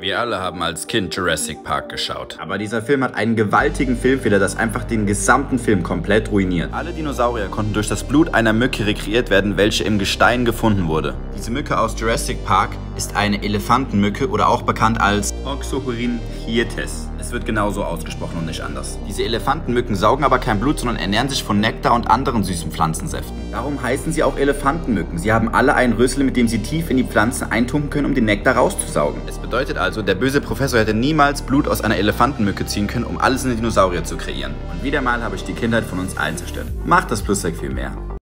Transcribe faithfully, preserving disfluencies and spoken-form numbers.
Wir alle haben als Kind Jurassic Park geschaut. Aber dieser Film hat einen gewaltigen Filmfehler, das einfach den gesamten Film komplett ruiniert. Alle Dinosaurier konnten durch das Blut einer Mücke rekreiert werden, welche im Gestein gefunden wurde. Diese Mücke aus Jurassic Park ist eine Elefantenmücke oder auch bekannt als Oxorhynchites. Es wird genauso ausgesprochen und nicht anders. Diese Elefantenmücken saugen aber kein Blut, sondern ernähren sich von Nektar und anderen süßen Pflanzensäften. Darum heißen sie auch Elefantenmücken. Sie haben alle einen Rüssel, mit dem sie tief in die Pflanzen eintunken können, um den Nektar rauszusaugen. Es bedeutet also, der böse Professor hätte niemals Blut aus einer Elefantenmücke ziehen können, um alles in den Dinosaurier zu kreieren. Und wieder mal habe ich die Kindheit von uns allen zerstört. Macht das Plus-Sec viel mehr.